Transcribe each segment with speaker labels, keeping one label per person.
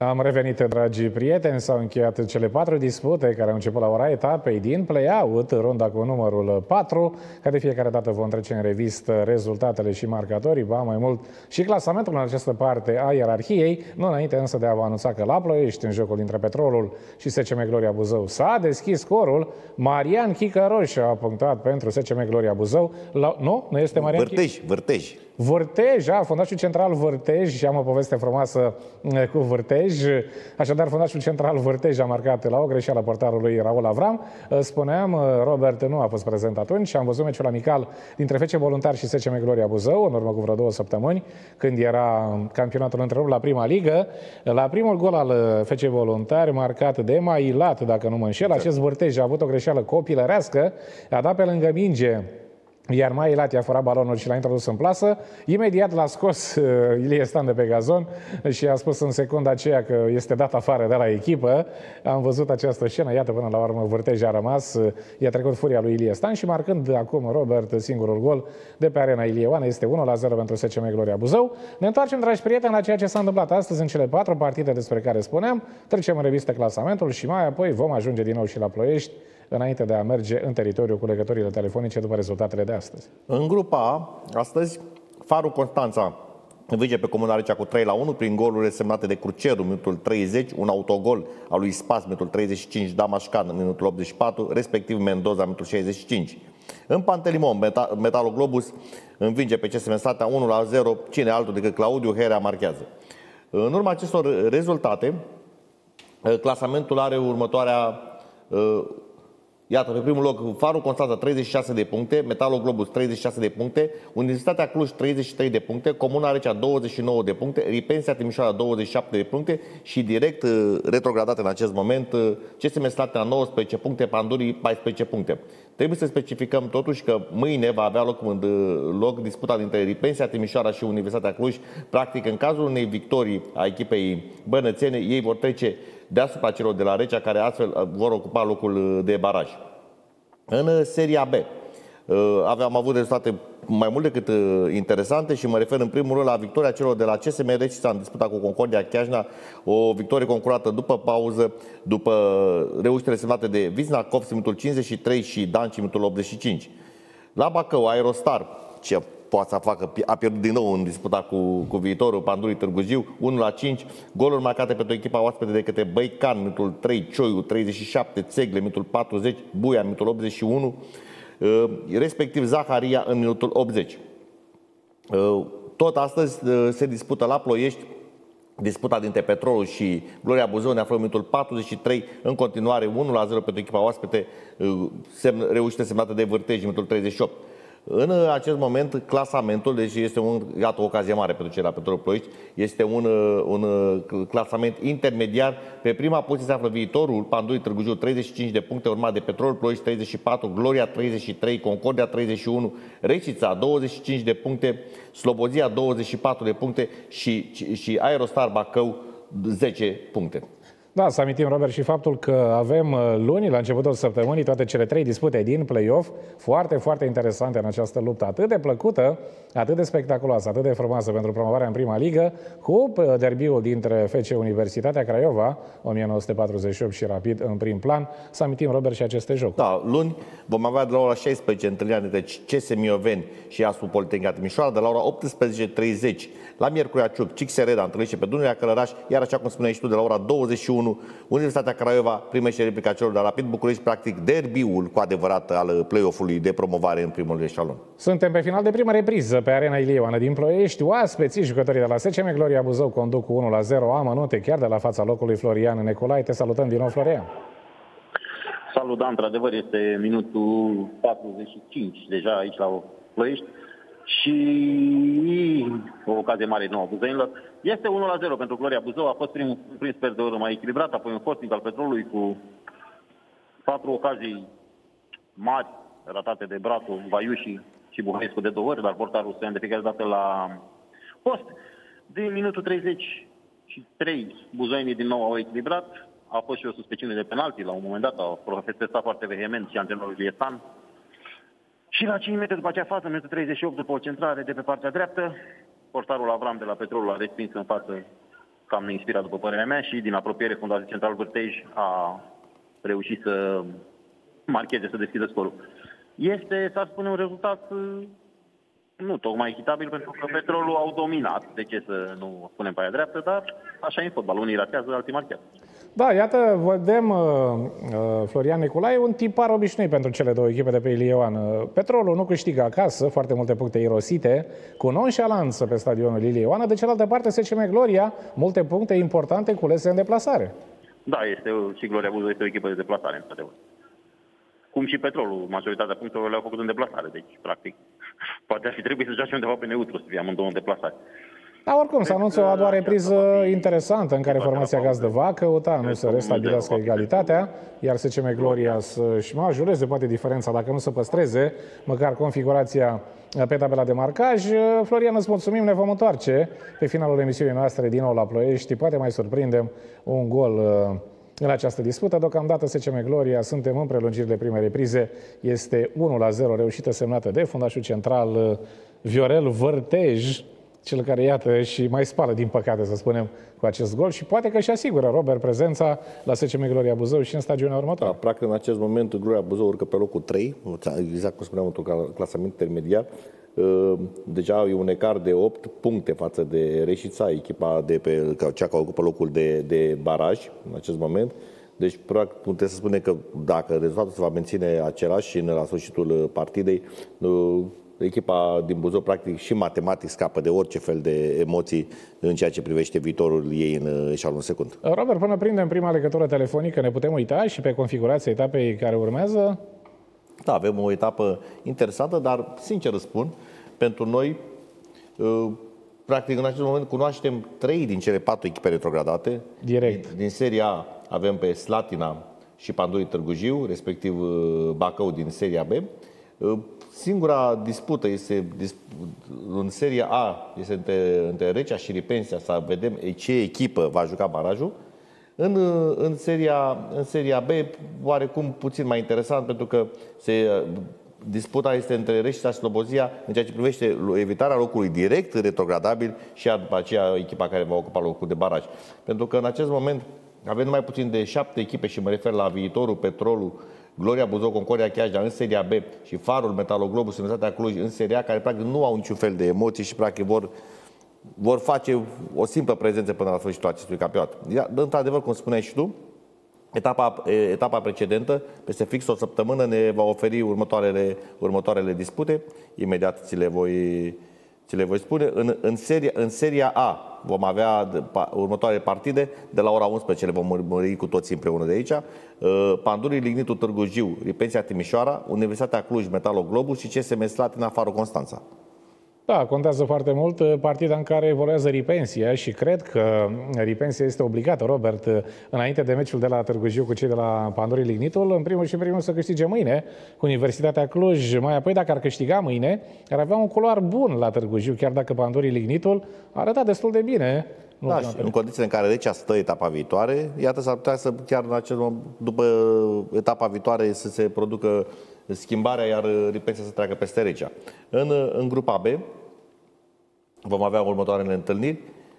Speaker 1: Am revenit, dragi prieteni, s-au încheiat cele 4 dispute care au început la ora etapei din play-out, runda cu numărul 4, ca de fiecare dată vom trece în revistă rezultatele și marcatorii, ba mai mult și clasamentul în această parte a ierarhiei, nu înainte însă de a vă anunța că la Ploiești, în jocul dintre Petrolul și SCM Gloria Buzău, s-a deschis scorul. Marian Chicăroș a punctat pentru SCM Gloria Buzău. Nu este Marian Vârtej, fundașul central Vârtej, și am o poveste frumoasă cu Vârtej. Așadar, fundașul central Vârtej a marcat la o greșeală portarului Raul Avram. Spuneam, Robert nu a fost prezent atunci. Am văzut meciul amical dintre FC Voluntari și SCM Gloria Buzău, în urmă cu vreo 2 săptămâni, când era campionatul întrerupt la prima ligă. La primul gol al FC Voluntari, marcat de Mailat, dacă nu mă înșel, acest Vârtej a avut o greșeală copilărească, a dat pe lângă minge, iar Mailat i-a furat balonul și l-a introdus în plasă. Imediat l-a scos Ilie Stan de pe gazon și a spus în secunda aceea că este dat afară de la echipă. Am văzut această scenă, iată, până la urmă Vârtej a rămas, i-a trecut furia lui Ilie Stan și marcând acum Robert singurul gol de pe arena Ilie Oana, este 1-0 pentru SCM Gloria Buzău. Ne întoarcem, dragi prieteni, la ceea ce s-a întâmplat astăzi în cele 4 partide despre care spuneam. Trecem în revistă clasamentul și mai apoi vom ajunge din nou și la Ploiești, înainte de a merge în teritoriu cu legăturile telefonice după rezultatele de astăzi.
Speaker 2: În grupa A, astăzi, Farul Constanța învinge pe Comuna Recea cu 3-1 prin golurile semnate de Cruceru, minutul 30, un autogol al lui Spas, minutul 35, Damașcan, minutul 84, respectiv Mendoza, minutul 65. În Pantelimon, Metaloglobus învinge pe CSM Slatea 1-0, cine altul decât Claudiu Herea marchează. În urma acestor rezultate, clasamentul are următoarea. Iată, pe primul loc, Farul Constanța 36 de puncte, Metaloglobus 36 de puncte, Universitatea Cluj 33 de puncte, Comuna Recea 29 de puncte, Ripensia Timișoara 27 de puncte și direct retrogradat în acest moment CSM Slatina 19 puncte, Pandurii 14 puncte. Trebuie să specificăm totuși că mâine va avea loc disputa dintre Ripensia Timișoara și Universitatea Cluj. Practic, în cazul unei victorii a echipei bănățene, ei vor trece deasupra celor de la Recea, care astfel vor ocupa locul de baraj. În seria B am avut rezultate mai mult decât interesante și mă refer în primul rând la victoria celor de la CSM Rețița în disputa cu Concordia Chiajna, o victorie concurată după pauză, după reușitele semnate de Viznakov, minutul 53 și Danci, minutul 85. La Bacău, Aerostar, ce poate să facă, a pierdut din nou în disputa cu viitorul Pandurii Târgu Jiu, 1-5, goluri marcate pentru echipa oaspete de către Băican, minutul 3, Cioiu, 37, Țegle, minutul 40, Buia, minutul 81, respectiv Zaharia în minutul 80. Tot astăzi se dispută la Ploiești disputa dintre Petrolul și Gloria Buzău, ne aflăm în minutul 43, în continuare 1-0 pentru echipa oaspete, reușite semnată de Vârtej, minutul 38. În acest moment, clasamentul, deci este iată, o ocazie mare pentru cei la Petrolul Ploiești, este un clasament intermediar. Pe prima poziție se află viitorul Pandurii Târgu Jiu, 35 de puncte, urmat de Petrolul Ploiești 34, Gloria 33, Concordia 31, Rețița 25 de puncte, Slobozia 24 de puncte și Aerostar Bacău 10 puncte.
Speaker 1: Da, să amintim, Robert, și faptul că avem luni, la începutul săptămânii, toate cele 3 dispute din play-off, foarte, foarte interesante în această luptă, atât de plăcută, atât de spectaculoasă, atât de frumoasă pentru promovarea în prima ligă, cu derbiul dintre FC Universitatea Craiova, 1948 și Rapid în prim plan. Să amintim, Robert, și aceste jocuri.
Speaker 2: Da, luni vom avea de la ora 16 întâlnirea dintre CS Mioveni și ASU Politehnica Timișoara, de la ora 18:30 la Miercurea Ciuc, Cixereda întâlnește pe Dunărea Călăraș, iar așa cum spuneai și tu, de la ora 21, Universitatea Craiova primește replica celor de la Rapid București, practic derbiul cu adevărat al play-off-ului de promovare în primul eșalon.
Speaker 1: Suntem pe final de primă repriză pe arena Ilie Oana din Ploiești. Oaspeții, jucătorii de la SCM Gloria Buzău conduc cu 1-0, amănunte chiar de la fața locului. Florian Neculai, te salutăm din nou, Florian.
Speaker 3: Salut, da, într-adevăr este minutul 45 deja aici la Ploiești și o ocazie mare nouă buzăinilor. Este 1-0 pentru Gloria Buzău, a fost primul sper de oră mai echilibrat, apoi un forcing al Petrolului cu 4 ocazii mari ratate de Bratu, Vaiuși și Buhaescu de 2 ori, dar portarul se de fiecare dată la post. Din minutul 33, buzoinii din nou au echilibrat, a fost și o suspiciune de penalti, la un moment dat au protestat foarte vehement și antrenorul Lietan. Și la 5 metri după acea fază, minutul 38, după o centrare de pe partea dreaptă, portarul Avram de la Petrolul a respins în față cam neinspirat după părerea mea și din apropiere Fundația Central Vârtej a reușit să marcheze, să deschidă scorul. Este, să spune, un rezultat nu tocmai echitabil, pentru că Petrolul au dominat. De ce să nu spunem pe aia dreaptă, dar așa e în fotbal. Unii ratează, alții marchează.
Speaker 1: Da, iată, vedem Florian Nicolae, un tipar obișnuit pentru cele două echipe de pe Ilie Ioan. Petrolul nu câștigă acasă, foarte multe puncte irosite, cu nonșalanță pe stadionul Ilie Ioan. De cealaltă parte, SCM Gloria, multe puncte importante culese în deplasare.
Speaker 3: Da, și Gloria Buzău este o echipă de deplasare, într-adevăr. Cum și Petrolul, majoritatea punctelor le-au făcut în deplasare, deci, practic, poate ar fi trebuit să joace undeva pe neutru, să fie amândouă în deplasare.
Speaker 1: Da, oricum, se anunță o a doua repriză interesantă în care formația gazdă va căuta, nu să restabilească egalitatea, iar SCM Gloria să-și majoreze poate diferența, dacă nu să păstreze măcar configurația pe tabela de marcaj. Florian, îți mulțumim, ne vom întoarce pe finalul emisiunii noastre din nou la Ploiești. Poate mai surprindem un gol în această dispută. Deocamdată SCM Gloria, suntem în prelungirile primei reprize. Este 1-0, reușită semnată de fundașul central Viorel Vârtej, cel care, iată, și mai spală, din păcate, să spunem, cu acest gol și poate că și asigură, Robert, prezența la SCM Gloria Buzău și în stagiunea următoare.
Speaker 2: Da, practic, în acest moment, Gloria Buzău urcă pe locul 3, exact cum spuneam, într-un clasament intermediar. Deja e un ecar de 8 puncte față de Reșița, echipa de pe, cea care ocupă locul de baraj în acest moment. Deci, practic, putem să spunem că dacă rezultatul se va menține același și la sfârșitul partidei, echipa din Buzău, practic, și matematic scapă de orice fel de emoții în ceea ce privește viitorul ei în eșalon secund.
Speaker 1: Robert, până prindem prima legătură telefonică, ne putem uita și pe configurația etapei care urmează?
Speaker 2: Da, avem o etapă interesantă, dar, sincer îți spun, pentru noi, practic, în acest moment cunoaștem 3 din cele 4 echipe retrogradate.
Speaker 1: Direct.
Speaker 2: Din seria A avem pe Slatina și Pandurii Târgu Jiu, respectiv Bacău din seria B. Singura dispută este în seria A, este între Recea și Ripensia, să vedem ce echipă va juca barajul. În seria B, oarecum puțin mai interesant, pentru că disputa este între Reșița și Slobozia în ceea ce privește evitarea locului direct retrogradabil și după aceea echipa care va ocupa locul de baraj. Pentru că în acest moment avem numai puțin de 7 echipe și mă refer la Viitorul, Petrolul, Gloria Buzău, Concordia Chiajna în seria B și Farul, Metaloglobus, Universitatea Cluj în seria A, care practic nu au niciun fel de emoții și practic vor face o simplă prezență până la sfârșitul acestui campionat. Într-adevăr, cum spuneai și tu, etapa precedentă, peste fix o săptămână, ne va oferi următoarele dispute. Imediat ți le voi spune. În seria A vom avea următoarele partide, de la ora 11 le vom urmări cu toți împreună de aici. Pandurii Lignitul Târgu Jiu, Ripensia Timișoara, Universitatea Cluj, Metaloglobus și CSM Slatina, Farul Constanța.
Speaker 1: Da, contează foarte mult partida în care evoluează Ripensia și cred că Ripensia este obligată, Robert, înainte de meciul de la Târgu Jiu cu cei de la Pandurii Lignitul, în primul și primul să câștige mâine cu Universitatea Cluj. Mai apoi, dacă ar câștiga mâine, ar avea un culoar bun la Târgu Jiu, chiar dacă Pandurii Lignitul a arătat destul de bine.
Speaker 2: Da, și în condițiile în care Recea stă etapa viitoare, iată, s-ar putea să chiar în acel moment, după etapa viitoare, să se producă schimbarea, iar Ripensia să treacă peste Recea. În grupa B vom avea următoarele întâlniri.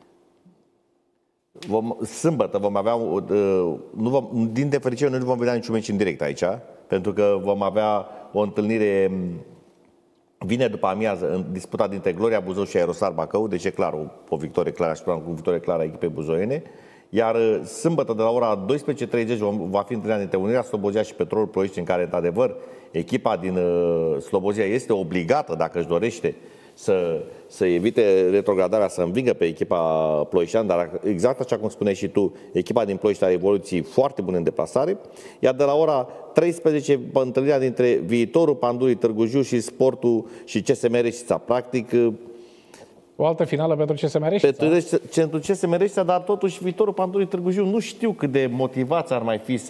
Speaker 2: Sâmbătă vom avea, din nefericire, noi nu vom vedea niciun meci în direct aici, pentru că vom avea o întâlnire vineri după amiază, în disputa dintre Gloria Buzău și Aerostar Bacău, deci e clar o victorie clară, aș spune, cu victorie clară a echipei buzoiene. Iar sâmbătă de la ora 12:30 va fi întâlnirea dintre Unirea Slobozia și Petrolul Ploiești, în care, într-adevăr, echipa din Slobozia este obligată, dacă își dorește, să evite retrogradarea, să învingă pe echipa ploieșteană, dar exact așa cum spuneai și tu, echipa din Ploiești are evoluții foarte bune în deplasare. Iar de la ora 13, întâlnirea dintre Viitorul, Pandurii Târgu Jiu și Sportul și CSM Reșița. Practic,
Speaker 1: o altă finală pentru CSM Reșița.
Speaker 2: Pentru CSM Reșița, dar totuși Viitorul, Pandurii Târgu Jiu, nu știu cât de motivați ar mai fi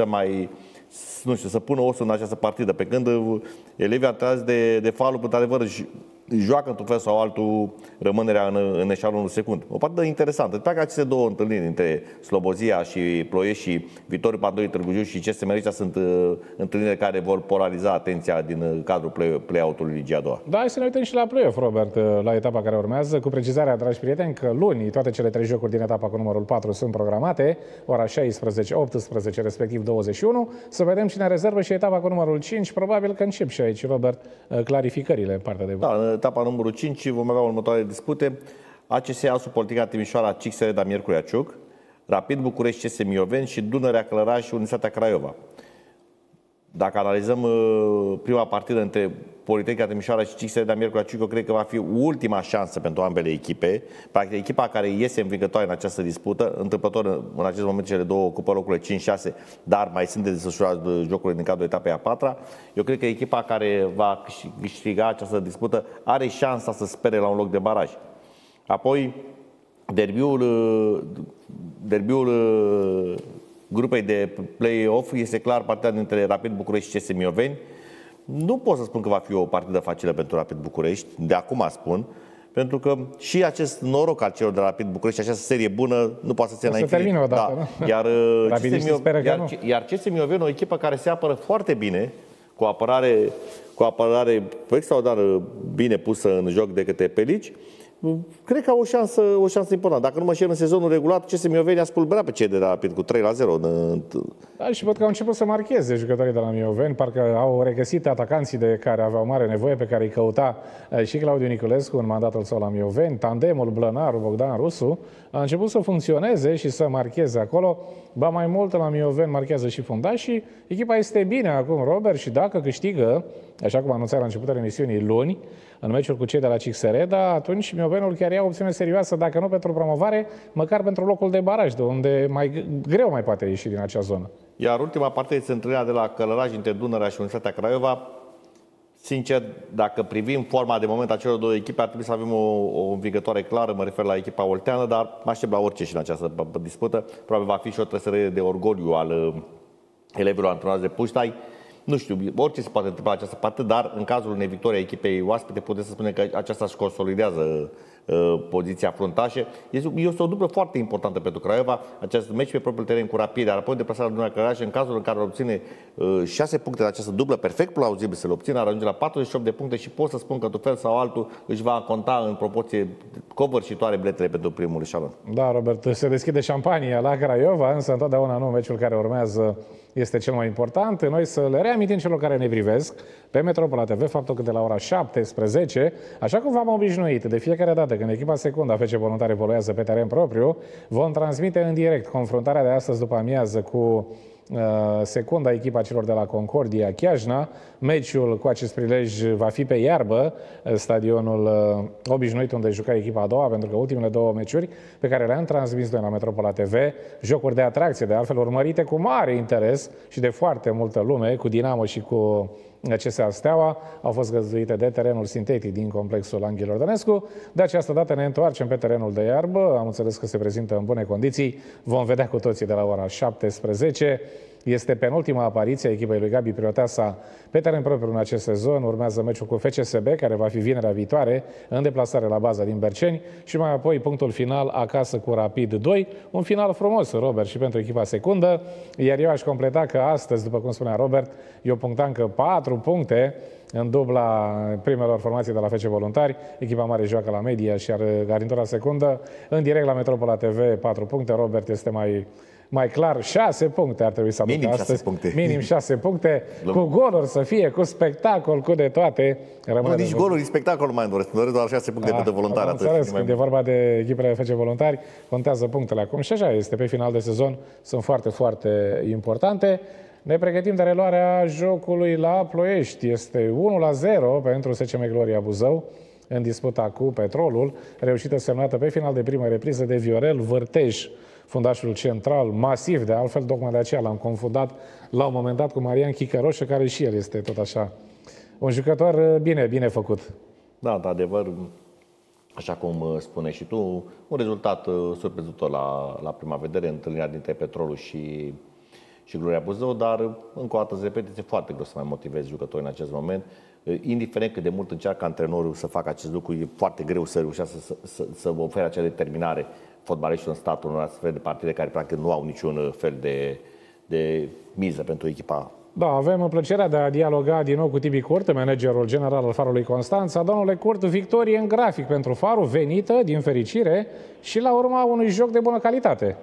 Speaker 2: să pună osul în această partidă. Pe când elevii atrați de falul, într-adevăr, joacă într-un fel sau altul rămânerea în eșalonul secund. O partidă interesantă. Dacă aceste două întâlniri între Slobozia și Ploiești și Viitorul Pandoi Târgu Jiu și CSM Măricea sunt întâlniri care vor polariza atenția din cadrul play-out-ului Ligii a doua.
Speaker 1: Da, hai să ne uităm și la play-off, Robert, la etapa care urmează, cu precizarea, dragi prieteni, că luni toate cele 3 jocuri din etapa cu numărul 4 sunt programate, ora 16, 18, respectiv 21. Să vedem cine rezervă și etapa cu numărul 5. Probabil că încep și aici, Robert, clarificările în partea de vot.
Speaker 2: Da, în etapa numărul 5 vom avea următoarele dispute. ACS Asu Politica Timișoara, CIC Sereda Miercurea Ciuc, Rapid București CS Mioveni și Dunărea Călăraș și Unitatea Craiova. Dacă analizăm prima partidă între Politehnica Timișoara și CIC Sereda Miercurea Ciuc, eu cred că va fi ultima șansă pentru ambele echipe. Practic, echipa care iese învingătoare în această dispută, întâmplător în acest moment cele două ocupă locurile 5-6, dar mai sunt de desfășurat jocurile din cadrul etapei a 4-a. Eu cred că echipa care va câștiga această dispută are șansa să spere la un loc de baraj. Apoi, derbiul grupei de play-off este clar partida dintre Rapid București și CS Mioveni. Nu pot să spun că va fi o partidă facilă pentru Rapid București, de acum spun, pentru că și acest noroc al celor de Rapid București, această serie bună, nu poate să țină la infinit.
Speaker 1: Termină odată,
Speaker 2: da.
Speaker 1: Nu?
Speaker 2: Iar CS Mioveni, o echipă care se apără foarte bine, cu o apărare extraordinar bine pusă în joc de către Pelici, cred că au o șansă importantă. Dacă nu mă șer, în sezonul regulat, CS Mioveni a spulberat pe cei de la Rapid cu 3-0.
Speaker 1: Da, și văd că au început să marcheze jucătorii de la Mioveni, parcă au regăsit atacanții de care aveau mare nevoie, pe care îi căuta și Claudiu Niculescu în mandatul său la Mioveni. Tandemul Blănaru, Bogdan Rusu a început să funcționeze și să marcheze acolo. Ba mai mult, la Mioveni marchează și fundașii. Echipa este bine acum, Robert, și dacă câștigă, așa cum anunțat la începutul emisiunii luni, în meciul cu cei de la CIC Sereda, atunci Miovenul chiar ia o opțiune serioasă, dacă nu pentru promovare, măcar pentru locul de baraj, de unde mai greu mai poate ieși din acea zonă.
Speaker 2: Iar ultima parte este întâlnirea de la Călăraș între Dunărea și Unitatea Craiova. Sincer, dacă privim forma de moment a celor două echipe, ar trebui să avem o învingătoare clară, mă refer la echipa olteană, dar mă aștept la orice și în această dispută. Probabil va fi și o trăsărire de orgoliu al elevilor antrenați de Puștai. Nu știu, orice se poate întâmpla această parte, dar în cazul unei victorii a echipei oaspete, putem să spunem că aceasta își consolidează poziția fruntașă. Este o dublă foarte importantă pentru Craiova, acest meci pe propriul teren cu Rapid, iar apoi deplasarea Dunărea Călăraș, în cazul în care obține 6 puncte de această dublă, perfect plauzibil să le obțină, ar ajunge la 48 de puncte și pot să spun că, într-un fel sau altul, își va conta în proporție covârșitoare biletele pentru primul eșalon.
Speaker 1: Da, Robert, se deschide șampania la Craiova, însă întotdeauna nu, meciul care urmează este cel mai important. Noi să le reamintim celor care ne privesc pe Metropola TV faptul că de la ora 17, așa cum v-am obișnuit, de fiecare dată când echipa secundă FC Voluntari evoluează pe teren propriu, vom transmite în direct confruntarea de astăzi după amiază cu secunda echipa celor de la Concordia Chiajna. Meciul cu acest prilej va fi pe iarbă, stadionul obișnuit unde juca echipa a doua, pentru că ultimele două meciuri pe care le-am transmis noi la Metropola TV, jocuri de atracție, de altfel urmărite cu mare interes și de foarte multă lume, cu Dinamo și cu CSA Steaua, au fost găzduite de terenul sintetic din complexul Anghilor Dănescu. De această dată ne întoarcem pe terenul de iarbă. Am înțeles că se prezintă în bune condiții. Vom vedea cu toții de la ora 17. Este penultima apariție a echipei lui Gabi Prioteasa pe teren propriu în acest sezon. Urmează meciul cu FCSB, care va fi vinerea viitoare, în deplasare la baza din Berceni, și mai apoi punctul final acasă cu Rapid 2. Un final frumos, Robert, și pentru echipa secundă. Iar eu aș completa că astăzi, după cum spunea Robert, eu punctam că 4 puncte în dubla primelor formații de la FC Voluntari. Echipa mare joacă la Media și Garnitura secundă. În direct la Metropola TV 4 puncte. Robert este mai clar, 6 puncte ar trebui să aducă
Speaker 2: minim
Speaker 1: astăzi.
Speaker 2: 6 puncte.
Speaker 1: Minim 6 puncte, cu goluri să fie, cu spectacol, cu de toate.
Speaker 2: Nici goluri, nici spectacol mai doresc. Îmi doresc doar 6 puncte pentru Voluntari.
Speaker 1: Înțeles, când e vorba de echipele FC Voluntari, contează punctele acum. Și așa este, pe final de sezon sunt foarte, foarte importante. Ne pregătim de reluarea jocului la Ploiești. Este 1-0 pentru SCM Gloria Buzău în disputa cu Petrolul, reușită semnată pe final de primă repriză de Viorel Vârtej, fundașul central, masiv de altfel, tocmai de aceea l-am confundat la un moment dat cu Marian Chicăroșă, care și el este tot așa un jucător bine făcut.
Speaker 2: Da, într-adevăr, așa cum spune și tu, un rezultat surprinzător la prima vedere, întâlnirea dintre Petrolul și Gloria Buzău, dar încă o dată, se repete, este foarte greu să mai motivezi jucătorii în acest moment. indiferent cât de mult încearcă antrenorul să facă acest lucru, e foarte greu să reușească să ofere acea determinare fotbaliștilor în statul unor astfel de partide care practic nu au niciun fel de miză pentru echipa.
Speaker 1: Da, avem plăcerea de a dialoga din nou cu Tibi Curt, managerul general al Farului Constanța. Domnule Curt, victorie în grafic pentru Farul, venită, din fericire, și la urma unui joc de bună calitate.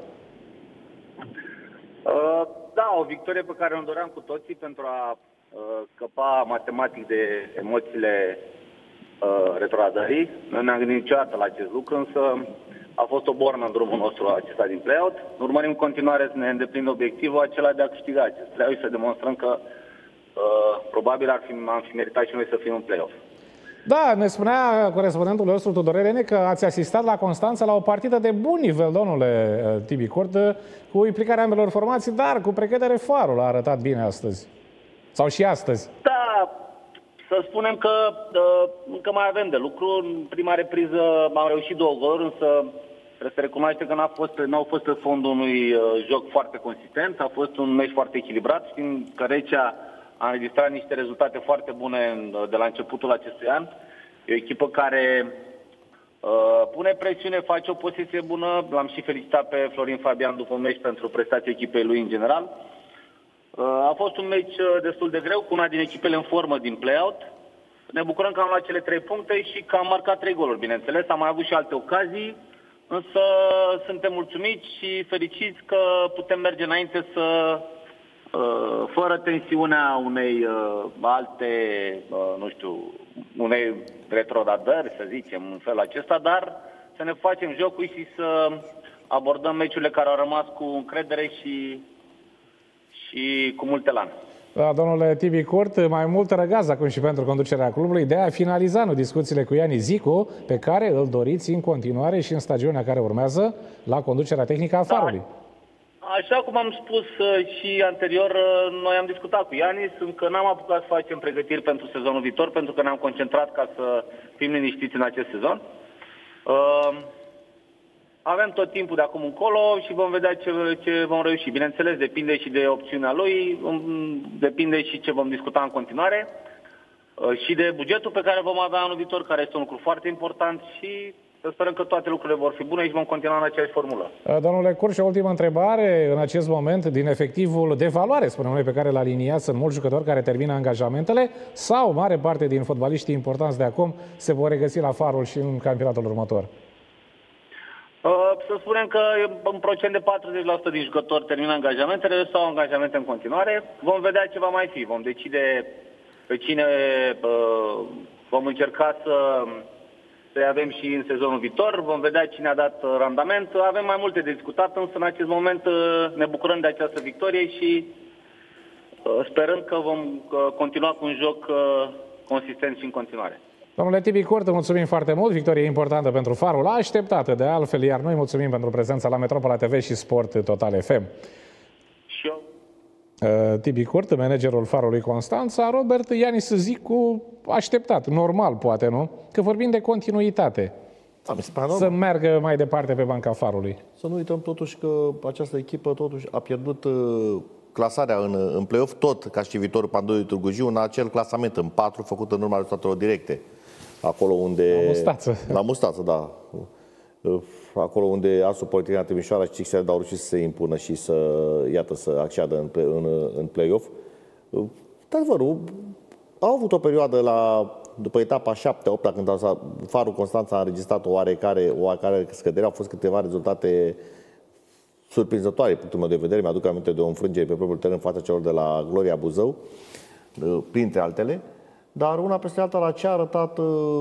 Speaker 4: Da, o victorie pe care o doream cu toții pentru a scăpa matematic de emoțiile retrogradării. Nu ne-am gândit niciodată la acest lucru, însă a fost o bornă în drumul nostru acesta din play-out. Urmărim în continuare să ne îndeplinim obiectivul acela de a câștiga acest play-out și să demonstrăm că probabil am fi meritat și noi să fim în play-off.
Speaker 1: Da, ne spunea corespondentul nostru Tudor Rene că ați asistat la Constanța la o partidă de bun nivel, domnule Tibi Curt, cu implicarea ambelor formații, dar cu precădere Farul a arătat bine astăzi. Sau și astăzi.
Speaker 4: Da, să spunem că încă mai avem de lucru. În prima repriză am reușit 2 goluri, însă trebuie să recunoaște că n-au fost pe fondul unui joc foarte consistent. A fost un meci foarte echilibrat, știm că Recea a înregistrat niște rezultate foarte bune de la începutul acestui an. E o echipă care pune presiune, face o poziție bună. L-am și felicitat pe Florin Fabian după meci pentru prestația echipei lui în general. A fost un meci destul de greu, cu una din echipele în formă din play-out. Ne bucurăm că am luat cele 3 puncte și că am marcat 3 goluri, bineînțeles. Am mai avut și alte ocazii, însă suntem mulțumiți și fericiți că putem merge înainte fără tensiunea unei unei retrogradări, să zicem, în felul acesta, dar să ne facem jocul și să abordăm meciurile care au rămas cu încredere și cu mult elan.
Speaker 1: Da, domnule Tibi Curt, mai mult răgaz acum și pentru conducerea clubului de a finaliza discuțiile cu Iani Zicu, pe care îl doriți în continuare și în stagiunea care urmează la conducerea tehnică a Farului.
Speaker 4: Da, așa cum am spus și anterior, noi am discutat cu Ianis, încă n-am apucat să facem pregătiri pentru sezonul viitor, pentru că ne-am concentrat ca să fim liniștiți în acest sezon. Avem tot timpul de acum încolo și vom vedea ce vom reuși. Bineînțeles, depinde și de opțiunea lui, depinde și ce vom discuta în continuare și de bugetul pe care vom avea anul viitor, care este un lucru foarte important și să sperăm că toate lucrurile vor fi bune și vom continua în aceeași formulă. Domnule
Speaker 1: Curt, și o ultimă întrebare. În acest moment, din efectivul de valoare, spunem noi, pe care l-a aliniat, sunt mulți jucători care termină angajamentele sau mare parte din fotbaliștii importanți de acum se vor regăsi la Farul și în campionatul următor?
Speaker 4: Să spunem că în procent de 40% din jucători termină angajamentele sau angajamente în continuare. Vom vedea ce va mai fi. Vom decide pe cine vom încerca să-i avem și în sezonul viitor. Vom vedea cine a dat randament. Avem mai multe de discutat, însă în acest moment ne bucurăm de această victorie și sperăm că vom continua cu un joc consistent și în continuare.
Speaker 1: Domnule Tibi Curt, mulțumim foarte mult. Victorie importantă pentru Farul, așteptată de altfel, iar noi mulțumim pentru prezența la Metropola TV și Sport Total FM.
Speaker 4: Și eu.
Speaker 1: Tibi Curt, managerul Farului Constanța. Robert, Ianis Zicu, așteptat, normal poate, nu? Că vorbim de continuitate.
Speaker 2: Da,
Speaker 1: să meargă mai departe pe banca Farului.
Speaker 2: Să nu uităm totuși că această echipă totuși a pierdut clasarea în play-off, tot ca și viitorul Pandoi Târgu Jiu, în acel clasament în 4 făcut în urma rezultatelor directe. Acolo unde...
Speaker 1: La Mustață.
Speaker 2: La Mustață, da. Acolo unde Asul Politehnica Timișoara și Cixele au reușit să se impună și să acceadă în play-off. De adevăr, au avut o perioadă după etapa 7-8, când Farul Constanța a înregistrat o oarecare scădere, au fost câteva rezultate surprinzătoare, din punctul meu de vedere. Mi-aduc aminte de o înfrângere pe propriul teren în fața celor de la Gloria Buzău, printre altele. Dar una peste alta, la ce a arătat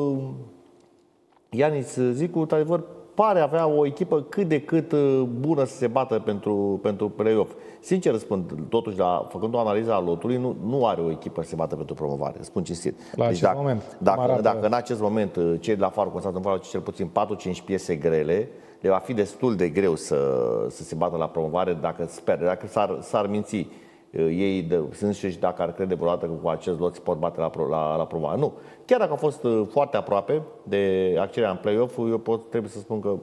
Speaker 2: Ianis Zicu, într-adevăr, pare avea o echipă cât de cât bună să se bată pentru play-off. Sincer spun, totuși, făcând o analiză a lotului, nu are o echipă să se bată pentru promovare, spun cinstit. Dacă în acest moment cei de la Farul Constanța nu vor cel puțin 4-5 piese grele, le va fi destul de greu să se bată la promovare dacă s-ar minți ei, sunt și dacă ar crede vreodată că cu acest lot se pot bate la promovare. Nu. Chiar dacă a fost foarte aproape de accederea în play-off, eu trebuie să spun că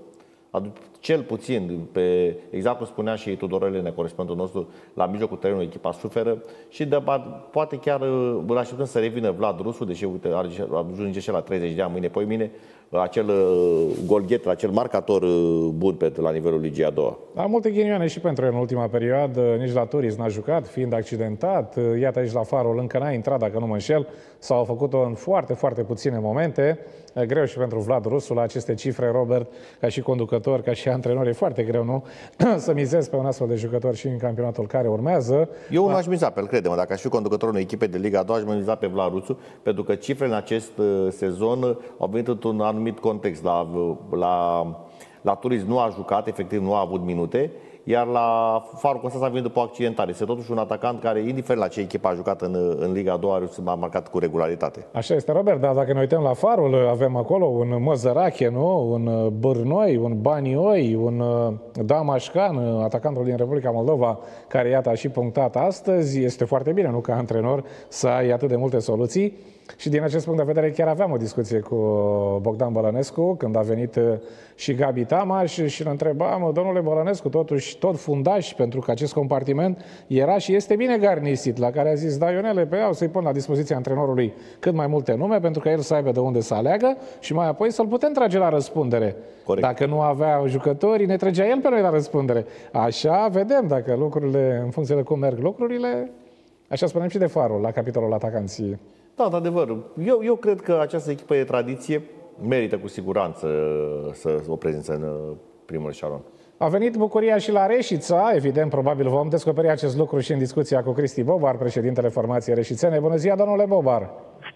Speaker 2: cel puțin, exact cum spunea și Tudor Elene, corespondentul nostru, la mijlocul terenului echipa suferă și poate chiar îl așteptăm să revină Vlad Rusu, deși uite, ajunge și la 30 de ani mâine, mine, acel golghet, acel marcator bun la nivelul Ligii a doua.
Speaker 1: Am multe ghinioane și pentru el în ultima perioadă, nici la Turis n-a jucat, fiind accidentat. Iată aici la Farul încă n-a intrat, dacă nu mă înșel, s-au făcut-o în foarte, foarte puține momente. Greu și pentru Vlad Rusu la aceste cifre, Robert, ca și conducător, ca și antrenor, e foarte greu, nu? Să mizezi pe un astfel de jucător și în campionatul care urmează.
Speaker 2: Eu nu aș miza pe el, crede-mă, dacă aș fi conducătorul unei echipe de Liga a doua, aș miza pe Vlad Rusu, pentru că cifrele în acest sezon au venit într-un anumit context. La Turis nu a jucat, efectiv nu a avut minute, iar la Farul Constanța a venit după o accidentare. Este totuși un atacant care, indiferent la ce echipă a jucat în Liga a doua, a marcat cu regularitate.
Speaker 1: Așa este, Robert, dar dacă ne uităm la Farul, avem acolo un Măzărache, nu? Un Bârnoi, un Banioi, un Damașcan, atacantul din Republica Moldova, care iată a și punctat astăzi. Este foarte bine, nu, ca antrenor, să ai atât de multe soluții. Și din acest punct de vedere chiar aveam o discuție cu Bogdan Bălănescu când a venit și Gabi Tamaș și îl întrebam, domnule Bălănescu, totuși tot fundaș, pentru că acest compartiment era și este bine garnisit, la care a zis, da, Ionele, pe ea o să-i pun la dispoziția antrenorului cât mai multe nume, pentru că el să aibă de unde să aleagă și mai apoi să-l putem trage la răspundere. Corect. Dacă nu avea jucători, ne trăgea el pe noi la răspundere. Așa vedem, dacă lucrurile, în funcție de cum merg lucrurile, așa spunem și de Farul, la capitolul atacanții.
Speaker 2: Da, într-adevăr. Eu cred că această echipă de tradiție merită cu siguranță să o prezință în primul eșalon.
Speaker 1: A venit bucuria și la Reșița, evident, probabil vom descoperi acest lucru și în discuția cu Cristi Bobar, președintele formației reșițene. Bună ziua, domnule Bobar!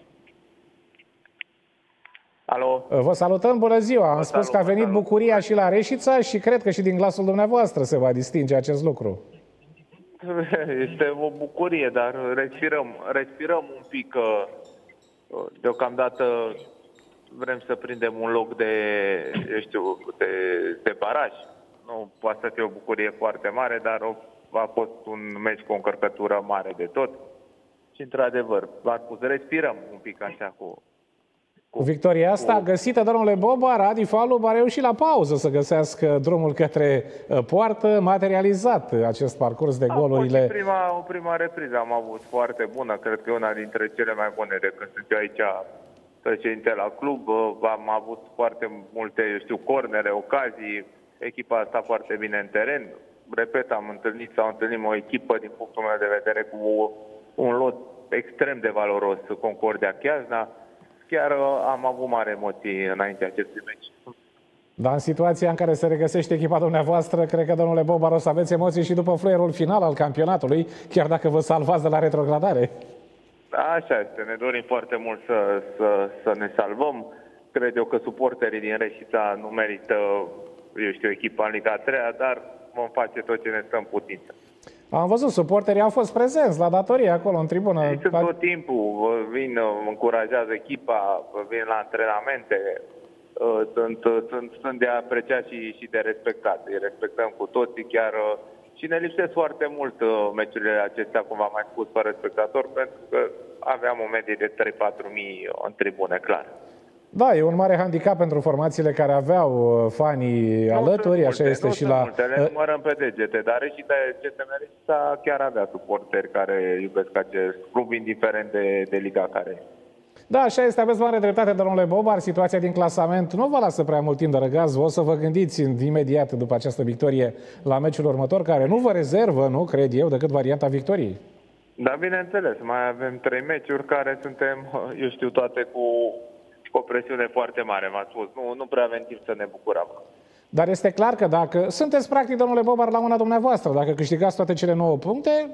Speaker 5: Alo?
Speaker 1: Vă salutăm, bună ziua! Am spus că a venit bucuria și la Reșița și cred că și din glasul dumneavoastră se va distinge acest lucru.
Speaker 5: Este o bucurie, dar respirăm un pic. Deocamdată vrem să prindem un loc de baraj. Nu poate să fie o bucurie foarte mare, dar a fost un meci cu o încărcătură mare de tot. Și într-adevăr, v-am spus, respirăm un pic așa
Speaker 1: cu victoria asta găsită, domnule Bobar, Adi Falub a reușit la pauză să găsească drumul către poartă, materializat acest parcurs de golurile.
Speaker 5: O prima repriză am avut foarte bună, cred că e una dintre cele mai bune de când sunt eu aici președinte la club. Am avut foarte multe, cornere, ocazii, echipa a stat foarte bine în teren. Repet, s-au întâlnit o echipă, din punctul meu de vedere, cu un lot extrem de valoros, Concordia Chiajna. Chiar am avut mari emoții înaintea acestui meci.
Speaker 1: Dar în situația în care se regăsește echipa dumneavoastră, cred că, domnule Bobar, o să aveți emoții și după fluierul final al campionatului, chiar dacă vă salvați de la retrogradare.
Speaker 5: Așa este, ne dorim foarte mult să ne salvăm. Cred eu că suporterii din Reșița nu merită, echipa în Liga 3, dar vom face tot ce ne stă în putință.
Speaker 1: Am văzut, suporterii au fost prezenți la datorie acolo, în tribună.
Speaker 5: Sunt tot timpul, vin, încurajează echipa, vin la antrenamente, sunt de apreciat și de respectat. Îi respectăm cu toții, chiar și ne lipsesc foarte mult meciurile acestea, cum v-am mai spus, fără spectatori, pentru că aveam o medie de 3-4 mii în tribune, clar.
Speaker 1: Da, e un mare handicap pentru formațiile care aveau fanii alături, așa este și la...
Speaker 5: Le numărăm pe degete, dar și de CSM Reșița chiar avea suporteri care iubesc acest club, indiferent de liga care e.
Speaker 1: Da, așa este, aveți mare dreptate, domnule Bobar, situația din clasament nu vă lasă prea mult timp de răgaz, o să vă gândiți imediat după această victorie la meciul următor, care nu vă rezervă, nu cred eu, decât varianta victoriei.
Speaker 5: Da, bineînțeles, mai avem 3 meciuri care suntem, toate cu o presiune foarte mare, m-ați spus. Nu prea avem timp să ne bucurăm.
Speaker 1: Dar este clar că dacă sunteți practic, domnule Bobar, la mâna dumneavoastră, dacă câștigați toate cele 9 puncte...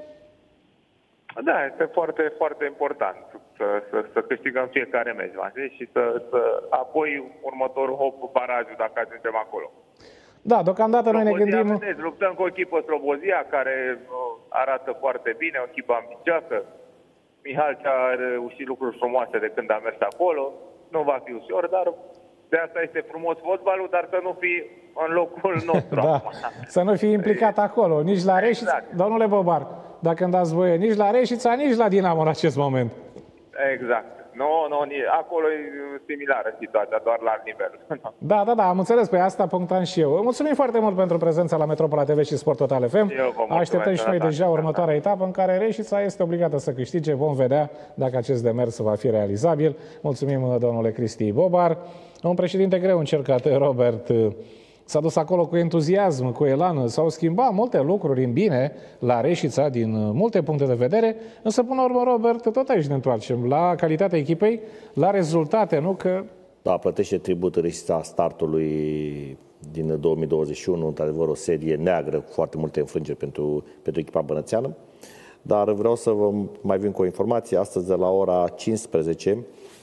Speaker 5: Da, este foarte, foarte important să câștigăm fiecare meci, și apoi următorul hop, barajul, dacă ajungem acolo.
Speaker 1: Da, deocamdată noi ne gândim...
Speaker 5: Vedeți, luptăm cu o echipă, Slobozia, care arată foarte bine, o echipă ambicioasă. Mihal a reușit lucruri frumoase de când a mers acolo. Nu va fi ușor, dar de asta este frumos fotbalul, dar să nu fii în locul nostru.
Speaker 1: Da, să nu fii implicat acolo, nici la Reșița. Exact. Domnule Bobar, dacă îmi dați voie, nici la Reșița, nici la Dinamo în acest moment.
Speaker 5: Exact. Acolo e similară situația, doar la alt nivel.
Speaker 1: Da, am înțeles, pe asta punctam și eu. Mulțumim foarte mult pentru prezența la Metropola TV și Sport Total FM. Așteptăm și noi deja următoarea etapă în care Reșița este obligată să câștige. Vom vedea dacă acest demers va fi realizabil. Mulțumim, domnule Cristi Bobar. Un președinte greu încercat, Robert. S-a dus acolo cu entuziasm, cu elan, s-au schimbat multe lucruri în bine la Reșița din multe puncte de vedere, însă până la urmă, Robert, tot aici ne întoarcem la calitatea echipei, la rezultate, nu că...
Speaker 2: Da, plătește tribut Reșița startului din 2021, într-adevăr o serie neagră cu foarte multe înfrângeri pentru echipa bănățeană, dar vreau să vă mai vin cu o informație. Astăzi de la ora 15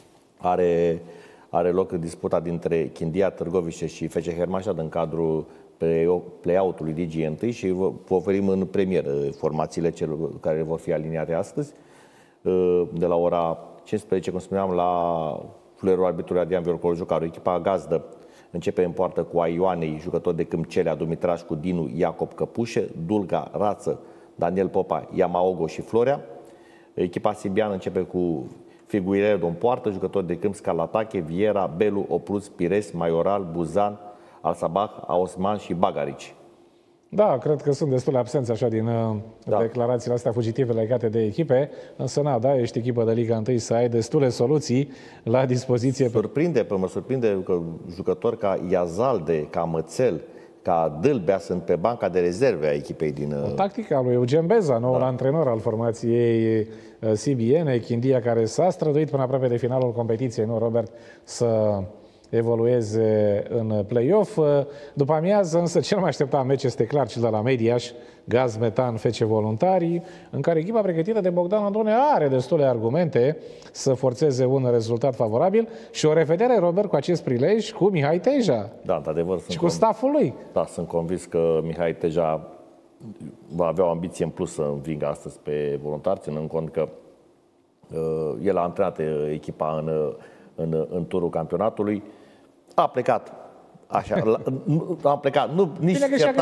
Speaker 2: are loc disputa dintre Chindia Târgoviște și FC Hermannstadt în cadrul play-out-ului Ligii 1 și vă oferim în premieră formațiile celor care vor fi aliniate astăzi. De la ora 15, cum spuneam, la fluierul arbitrului Adrian Viorcolo Jucaru, echipa gazdă începe în poartă cu Aioanei, jucători de câmp Celea, Dumitrașcu, Dinu, Iacob Căpușe, Dulga, Rață, Daniel Popa, Yamaogo și Florea. Echipa sibiană începe cu Figueiredo în poartă, jucători de câmp Scarlatache, Viera, Belu, Oprus, Pires, Maioral, Buzan, Alsabach, Aosman și Bagarici.
Speaker 1: Da, cred că sunt destule absenți așa din declarațiile astea fugitive legate de echipe, însă ești echipă de Liga 1 să ai destule soluții la dispoziție.
Speaker 2: Mă surprinde că jucători ca Iazalde, ca Mățel, ca Dâlbea sunt pe banca de rezerve a echipei din...
Speaker 1: Tactica lui Eugen Beza, noul antrenor al formației sibiene, Chindia, care s-a străduit până aproape de finalul competiției, nu, Robert, să evolueze în play-off. După amiază, însă, cel mai așteptat meci este clar cel de la Mediaș, Gaz Metan, FC Voluntari, în care echipa pregătită de Bogdan Andone are destule argumente să forțeze un rezultat favorabil și o revedere, Robert, cu acest prilej cu Mihai Teja.
Speaker 2: Da, într-adevăr.
Speaker 1: Și cu stafful lui.
Speaker 2: Da, sunt convins că Mihai Teja va avea o ambiție în plus să învingă astăzi pe Voluntari, ținând cont că el a antrenat echipa în turul campionatului. A plecat. Așa, a plecat. Nici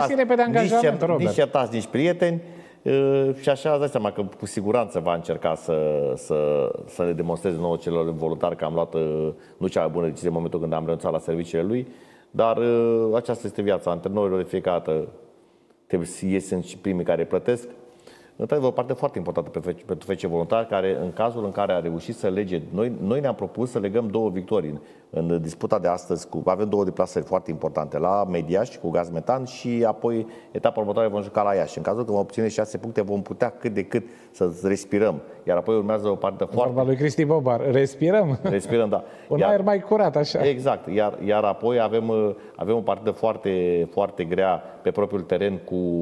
Speaker 2: certați, nici prieteni. Și așa îți dai seama că cu siguranță va încerca să le demonstreze nouă celor voluntari că am luat nu cea mai bună decizie în momentul când am renunțat la serviciile lui. Dar aceasta este viața antrenoriilor, de fiecare dată trebuie să ies și primii care plătesc. Într-adevăr, o parte foarte importantă pentru FC Voluntari, care în cazul în care a reușit să lege, noi ne-am propus să legăm 2 victorii în disputa de astăzi, avem 2 deplasări foarte importante, la Mediaș cu Gaz Metan și apoi etapa următoare vom juca la Iași. În cazul că vom obține 6 puncte, vom putea cât de cât să respirăm. Iar apoi urmează o parte foarte...
Speaker 1: Vorba lui Cristi Bobar, respirăm?
Speaker 2: Respirăm, da.
Speaker 1: Un aer mai curat, așa.
Speaker 2: Exact. Iar apoi avem o partidă foarte, foarte grea pe propriul teren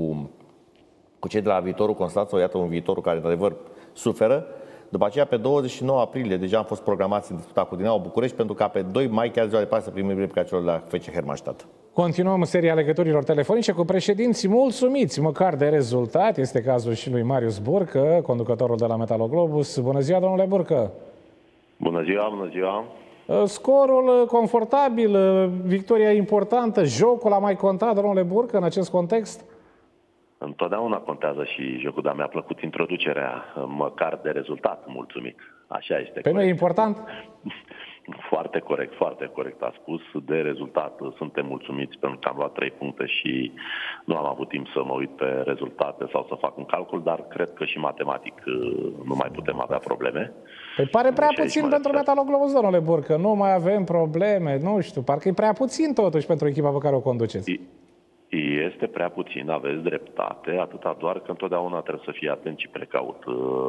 Speaker 2: cu cei de la Viitorul Constanța, iată un Viitorul care, într-adevăr, suferă. După aceea, pe 29 aprilie, deja am fost programați în disputa cu Dinamo București, pentru ca pe 2 mai, chiar ziua de Paște, să primim replica celor de la FC Hermannstadt.
Speaker 1: Continuăm seria legăturilor telefonice cu președinții mulțumiți măcar de rezultat. Este cazul și lui Marius Burcă, conducătorul de la Metaloglobus. Bună ziua, domnule Burcă!
Speaker 6: Bună ziua, bună ziua!
Speaker 1: Scorul confortabil, victoria importantă, jocul a mai contat, domnule Burcă, în acest context?
Speaker 6: Întotdeauna contează și jocul, dar mi-a plăcut introducerea, măcar de rezultat, mulțumit. Așa este.
Speaker 1: Pe noi e important?
Speaker 6: Foarte corect a spus. De rezultat suntem mulțumiți pentru că am luat 3 puncte și nu am avut timp să mă uit pe rezultate sau să fac un calcul, dar cred că și matematic nu mai putem avea probleme.
Speaker 1: Păi pare prea puțin pentru Metaloglobus, domnule Burcă. Nu mai avem probleme, nu știu, parcă e prea puțin totuși pentru echipa pe care o conduceți.
Speaker 6: Este prea puțin, aveți dreptate, atâta doar că întotdeauna trebuie să fii atent și precaut.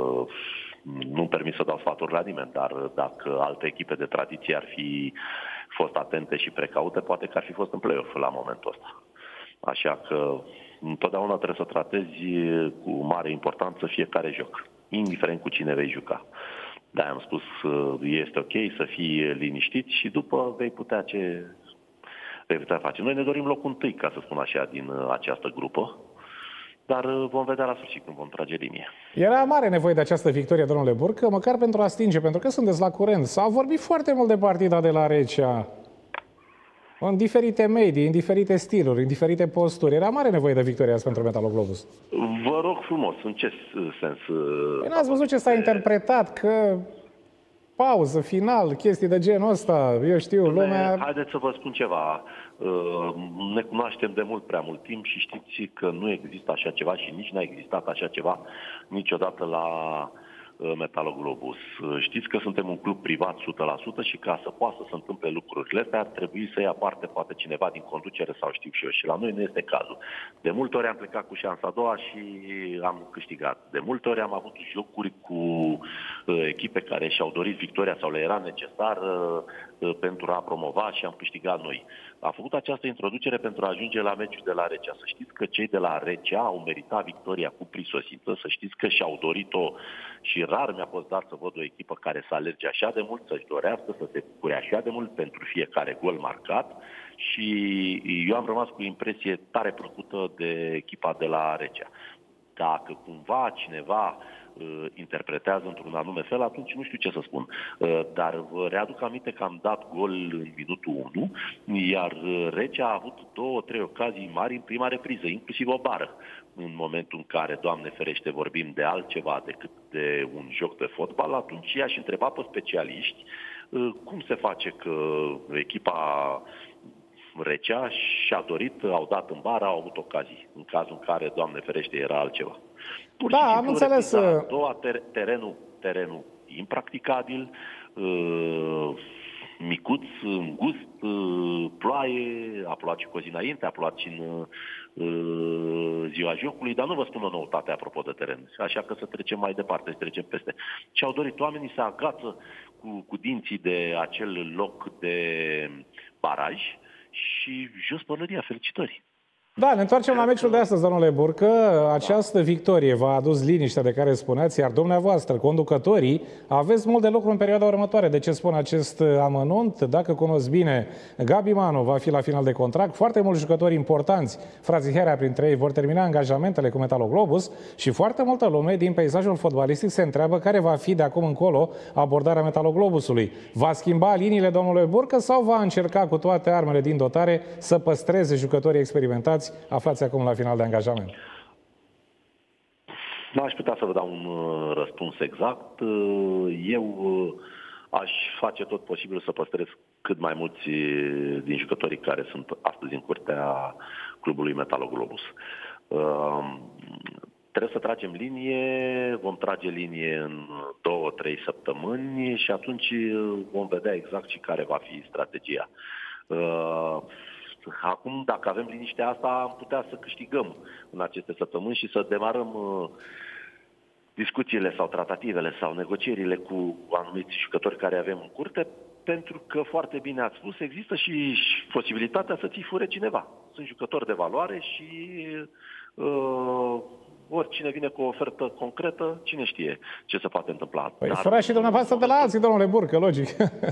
Speaker 6: Nu-mi permit să dau sfaturi la nimeni, dar dacă alte echipe de tradiție ar fi fost atente și precaute, poate că ar fi fost în play-off la momentul ăsta. Așa că întotdeauna trebuie să tratezi cu mare importanță fiecare joc, indiferent cu cine vei juca. Da, am spus, este ok să fii liniștit și după vei putea face. Noi ne dorim locul întâi, ca să spun așa, din această grupă, dar vom vedea la sfârșit când vom trage linie.
Speaker 1: Era mare nevoie de această victorie, domnule Burcă, măcar pentru a stinge, pentru că sunteți la curent. S-a vorbit foarte mult de partida de la Recea, în diferite medii, în diferite stiluri, în diferite posturi. Era mare nevoie de victoria asta pentru Metaloglobus.
Speaker 6: Vă rog frumos, în ce sens?
Speaker 1: Păi n-ați văzut ce s-a interpretat, că pauză, final, chestii de genul ăsta, eu știu, lumea...
Speaker 6: Haideți să vă spun ceva. Ne cunoaștem de prea mult timp și știți că nu există așa ceva și nici n-a existat așa ceva niciodată la Metaloglobus. Știți că suntem un club privat 100% și ca să poată să se întâmple lucrurile astea ar trebui să ia parte poate cineva din conducere sau știu și eu. Și la noi nu este cazul. De multe ori am plecat cu șansa a doua și am câștigat. De multe ori am avut jocuri cu echipe care și-au dorit victoria sau le era necesar pentru a promova și am câștigat noi. Am făcut această introducere pentru a ajunge la meciul de la Recea. Să știți că cei de la Recea au meritat victoria cu prisosită, să știți că și-au dorit-o și rar mi-a fost dat să văd o echipă care să alerge așa de mult, să-și dorească, să se bucure așa de mult pentru fiecare gol marcat și eu am rămas cu impresie tare plăcută de echipa de la Recea. Dacă cumva cineva interpretează într-un anume fel, atunci nu știu ce să spun. Dar vă readuc aminte că am dat gol în minutul 1, iar Recea a avut 2-3 ocazii mari în prima repriză, inclusiv o bară. În momentul în care, Doamne ferește, vorbim de altceva decât de un joc de fotbal, atunci i-aș întreba pe specialiști cum se face că echipa Recea și-a dorit, au dat în bară, au avut ocazii, în cazul în care, Doamne ferește, era altceva. Pur și simplu,
Speaker 1: am înțeles.
Speaker 6: Terenul impracticabil, micuț, îngust, ploaie, a plouat și cu o zi înainte, a plouat și în ziua jocului, dar nu vă spun o noutate apropo de teren, așa că să trecem mai departe, să trecem peste. Ce au dorit oamenii să agață cu dinții de acel loc de baraj și jos pălăria, felicitări!
Speaker 1: Da, ne întoarcem la meciul de astăzi, domnule Burcă. Această victorie v-a adus liniștea de care spuneați, iar dumneavoastră, conducătorii, aveți mult de lucru în perioada următoare. De ce spun acest amănunt? Dacă cunosc bine, Gabi Manu va fi la final de contract, foarte mulți jucători importanți, frații Herea printre ei, vor termina angajamentele cu Metaloglobus și foarte multă lume din peisajul fotbalistic se întreabă care va fi de acum încolo abordarea Metaloglobusului. Va schimba liniile, domnule Burcă, sau va încerca cu toate armele din dotare să păstreze jucătorii experimentați aflați acum la final de angajament?
Speaker 6: Nu aș putea să vă dau un răspuns exact. Eu aș face tot posibil să păstrez cât mai mulți din jucătorii care sunt astăzi în curtea clubului Metaloglobus. Trebuie să tragem linie, vom trage linie în 2-3 săptămâni și atunci vom vedea exact și care va fi strategia. Acum, dacă avem liniștea asta, am putea să câștigăm în aceste săptămâni și să demarăm discuțiile sau tratativele sau negocierile cu anumiți jucători care avem în curte, pentru că, foarte bine ați spus, există și posibilitatea să ți fure cineva. Sunt jucători de valoare și oricine vine cu o ofertă concretă, cine știe ce se poate întâmpla.
Speaker 1: Păi furați și dumneavoastră de la alții, domnule Burcă, logic.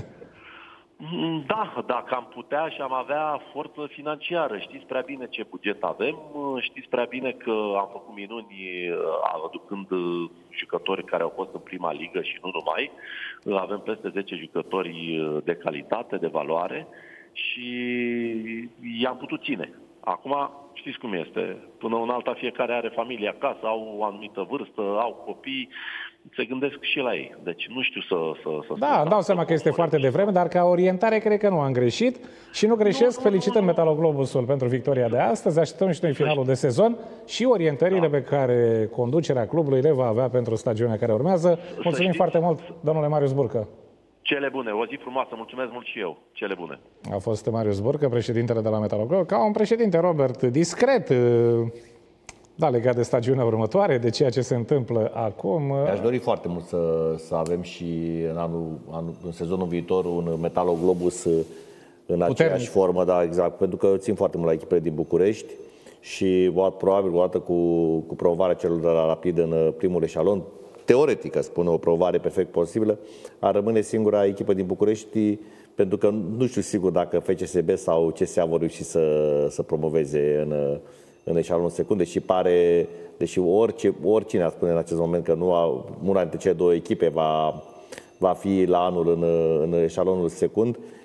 Speaker 6: Da, dacă am putea și am avea forță financiară. Știți prea bine ce buget avem, știți prea bine că am făcut minuni aducând jucători care au fost în prima ligă și nu numai. Avem peste 10 jucători de calitate, de valoare și i-am putut ține. Acum, știți cum este, până în alta fiecare are familie acasă, au o anumită vârstă, au copii, se gândesc și la ei. Deci nu știu să
Speaker 1: Da, îmi dau seama că este foarte devreme, dar ca orientare cred că nu am greșit și nu greșesc. Felicităm Metaloglobusul pentru victoria de astăzi, așteptăm și noi finalul de sezon și orientările pe care conducerea clubului le va avea pentru stagiunea care urmează. Mulțumim foarte mult, domnule Marius Burcă.
Speaker 6: Cele bune, o zi frumoasă, mulțumesc mult și eu. Cele bune.
Speaker 1: A fost Marius Burcă, președintele de la Metaloglobus, ca un președinte, Robert, discret, da, legat de stagiunea următoare, de ceea ce se întâmplă acum.
Speaker 2: Aș dori foarte mult să avem și în sezonul viitor un Metaloglobus în aceeași formă, da, exact, pentru că țin foarte mult la echipele din București și probabil o dată cu promovarea celor de la Rapid în primul eșalon, teoretică, spune, o promovare perfect posibilă, ar rămâne singura echipă din București, pentru că nu știu sigur dacă FCSB sau CSA vor reuși să promoveze în eșalonul secund, deși oricine ar spune în acest moment că una dintre cele două echipe va fi la anul în eșalonul secund,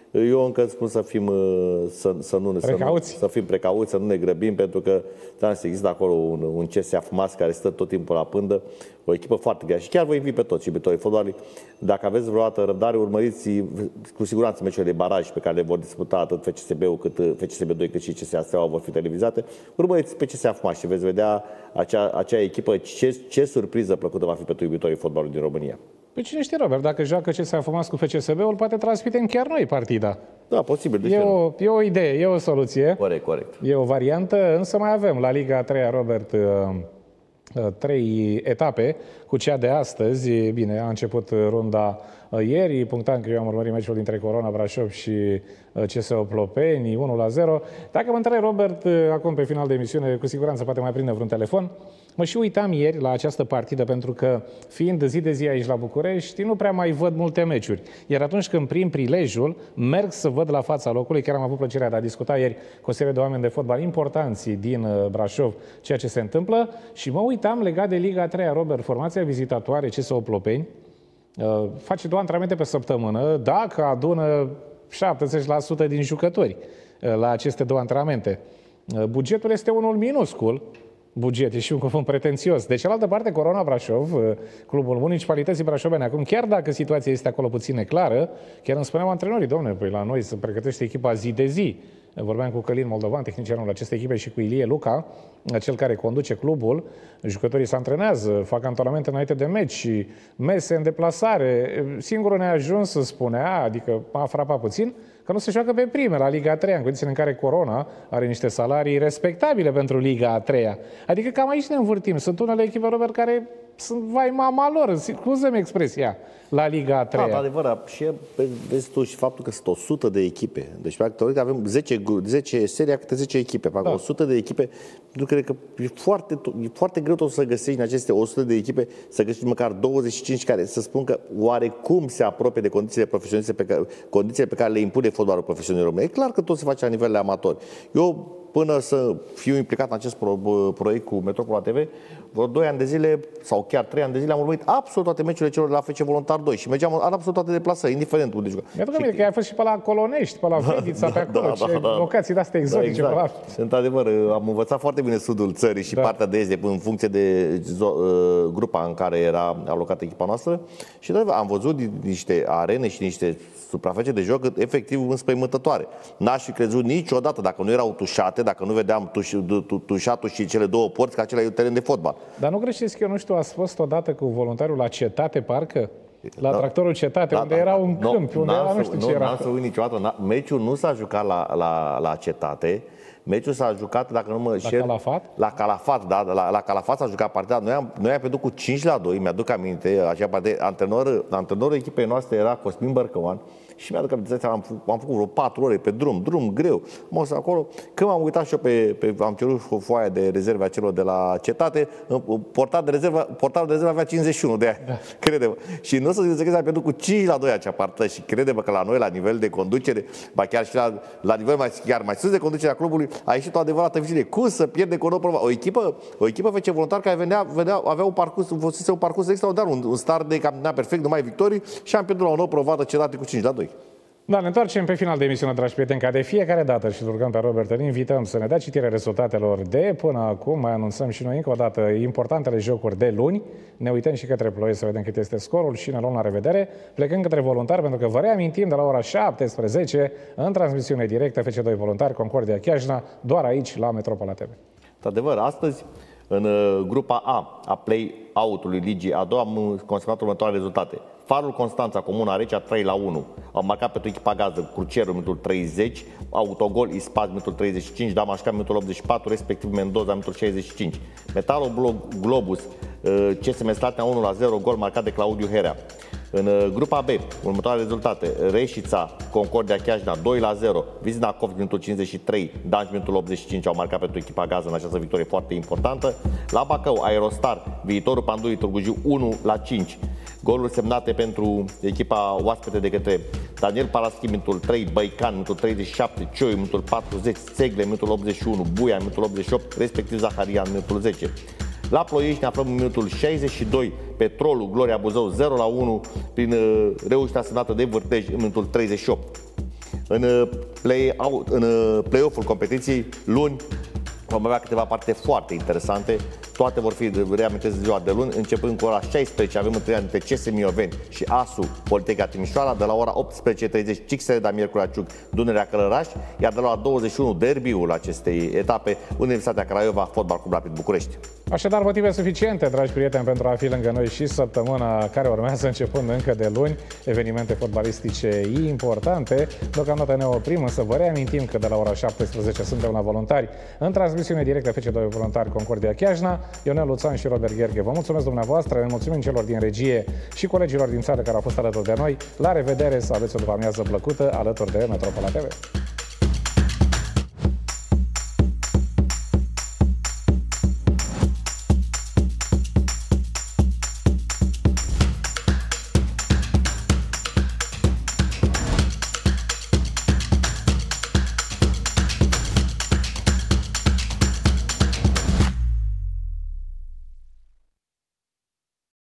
Speaker 2: Eu încă spun să fim precauți, să nu ne grăbim, pentru că există acolo un CSF Mas care stă tot timpul la pândă, o echipă foarte grea. Și chiar vă invit pe toți iubitorii fotbalului, dacă aveți vreodată răbdare, urmăriți cu siguranță meciurile de baraj pe care le vor disputa atât FCSB-ul cât FCSB2 cât și CSA Steaua vor fi televizate. Urmăriți pe CSF Mas și veți vedea acea echipă, ce surpriză plăcută va fi pentru iubitorii fotbalului din România.
Speaker 1: Păi cine știe, Robert, dacă joacă CSA Mas cu FCSB-ul, poate transmitem chiar noi partida.
Speaker 2: Da, posibil.
Speaker 1: E o idee, e o soluție.
Speaker 2: Corect.
Speaker 1: E o variantă, însă mai avem la Liga 3, Robert, 3 etape cu cea de astăzi. Bine, a început runda ieri, punctam că eu am urmărit meciul dintre Corona Brașov și CSO Plopeni, 1-0. Dacă mă întrebi, Robert, acum pe final de emisiune, cu siguranță poate mai prinde vreun telefon. Mă și uitam ieri la această partidă, pentru că, fiind zi de zi aici la București, nu prea mai văd multe meciuri. Iar atunci când prind prilejul, merg să văd la fața locului. Chiar am avut plăcerea de a discuta ieri cu o serie de oameni de fotbal importanți din Brașov ceea ce se întâmplă și mă uitam legat de Liga 3, Robert, formația vizitatoare CSO Plopeni face 2 antrenamente pe săptămână, dacă adună 70% din jucători la aceste 2 antrenamente. Bugetul este unul minuscul. Buget, e și un cuvânt pretențios. De cealaltă parte, Corona Brașov, clubul Municipalității Brașovene, acum, chiar dacă situația este acolo puțin neclară, chiar îmi spuneau antrenorii, domnule, păi la noi se pregătește echipa zi de zi. Vorbeam cu Călin Moldovan, tehnicianul acestei echipe, și cu Ilie Luca, cel care conduce clubul. Jucătorii se antrenează, fac antrenamente înainte de meci, mese în deplasare. Singurul neajuns, spunea, adică m-a frapat puțin, că nu se joacă pe prime la Liga a 3, în condițiile în care Corona are niște salarii respectabile pentru Liga a 3. Adică cam aici ne învârtim. Sunt unele echipe, Robert, care sunt vai mama lor, scuză-mi expresia, la Liga a 3.
Speaker 2: Da, adevărat. Și vezi tu și faptul că sunt 100 de echipe. Deci, practic, avem 10 serii, câte 10 echipe. Da. 100 de echipe, nu cred că e foarte greu tot să găsești în aceste 100 de echipe, să găsești măcar 25 care să spun că oarecum se apropie de condițiile pe care le impune fotbalul profesional român. E clar că tot se face la nivel de amatori. Eu, până să fiu implicat în acest proiect cu Metropola TV, vreo 2 ani de zile sau chiar 3 ani de zile am urmărit absolut toate meciurile celor de la FC Voluntar 2 și mergeam absolut toate deplasări, indiferent unde juca.
Speaker 1: Mi-aduc aminte că ai fost și pe la Colonești, pe la Vedița, pe acolo, locații de-astea exotice.
Speaker 2: Da, exact. Într-adevăr, am învățat foarte bine sudul țării și partea de est, în funcție de grupa în care era alocată echipa noastră. Și am văzut niște arene și niște suprafețe de joc efectiv înspăimântătoare. N-aș fi crezut niciodată, dacă nu erau tușate, dacă nu vedeam tușatul și cele 2 porți, că acela e un teren de fotbal.
Speaker 1: Dar nu greșești că eu, nu știu, ați fost odată cu voluntariul la Cetate, parcă? La tractorul Cetate, unde era un câmp, unde era, nu știu ce era.
Speaker 2: N-am să uit niciodată. Meciul nu s-a jucat la Cetate. Meciul s-a jucat, dacă nu mă șer,
Speaker 1: Calafat?
Speaker 2: La Calafat, da, la Calafat s-a jucat partida. Noi am pierdut cu 5-2, mi-aduc aminte, acea partidă. Antrenorul echipei noastre era Cosmin Bărcăoan și mi-aduc aminte, am făcut vreo 4 ore pe drum greu. M-am dus acolo, când m-am uitat și eu am cerut o foaie de rezerve a celor de la Cetate, portarul de rezervă avea 51 de ani, crede-mă. Și nu o să zic că s-a pierdut cu 5-2 acea partidă și crede-mă că la noi, la nivel de conducere, ba chiar și la nivel mai sus de conducerea clubului, a ieșit o adevărată viziune. Cum să pierde cu o echipă FC Voluntar care avea un parcurs extraordinar, un start de campionat perfect, numai victorii, și am pierdut la o nouă provadă Cetate cu 5-2.
Speaker 1: Da, ne întoarcem pe final de emisiune, dragi prieteni, ca de fiecare dată, și îl rugăm pe Robert, îl invităm să ne dea citirea rezultatelor de până acum. Mai anunțăm și noi încă o dată importantele jocuri de luni. Ne uităm și către Ploiești să vedem cât este scorul și ne luăm la revedere. Plecând către Voluntari, pentru că vă reamintim, de la ora 17, în transmisiune directă, FC2 Voluntari, Concordia Chiajna, doar aici, la Metropola TV.
Speaker 2: Într-adevăr, astăzi, în grupa A play-out-ului Ligii a doua, am consemnat următoarele rezultate. Farul Constanța, Comuna Recea, 3-1. Au marcat pentru echipa gazdă Crucerul, minutul 30, Autogol Ispaz, minutul 35, Damașca, minutul 84, respectiv Mendoza, minutul 65. Metalul Globus, CSM Slatina, 1-0, gol marcat de Claudiu Herea. În grupa B, următoarele rezultate: Reșița, Concordia Chiajna, 2-0, Vizinacov, minutul 53, Danci, minutul 85, au marcat pentru echipa gazdă în această victorie foarte importantă. La Bacău, Aerostar, Viitorul Pandului Târgu Jiu, 1-5. Goluri semnate pentru echipa oaspete de către Daniel Paraschi, minutul 3, Băican, minutul 37, Cioiu, minutul 40, Țegle, minutul 81, Buia, minutul 88, respectiv Zaharian, minutul 10. La Ploiești ne aflăm în minutul 62, Petrolul Gloria Buzău, 0-1, prin reușita semnată de Vârtej în minutul 38. În play-off-ul competiției, luni, vom avea câteva parte foarte interesante. Toate vor fi, reamintesc, ziua de luni, începând cu ora 16, avem întâlnirea dintre CS Mioveni și ASU Politehnica Timișoara, de la ora 18:30 Cixereda Miercurea Ciuc, Dunărea Călăraș, iar de la ora 21 derbiul acestei etape, Universitatea Craiova, Fotbal Club Rapid București.
Speaker 1: Așadar, motive suficiente, dragi prieteni, pentru a fi lângă noi și săptămâna care urmează, începând încă de luni, evenimente fotbalistice importante. Deocamdată ne oprim, însă vă reamintim că de la ora 17 suntem la Voluntari, în transmisiune directă FC2 Voluntari Concordia Chiajna. Ionel Luțan și Robert Gherghe. Vă mulțumesc dumneavoastră, ne mulțumim celor din regie și colegilor din țară care au fost alături de noi. La revedere, să aveți o după-amiază plăcută alături de Metropola TV.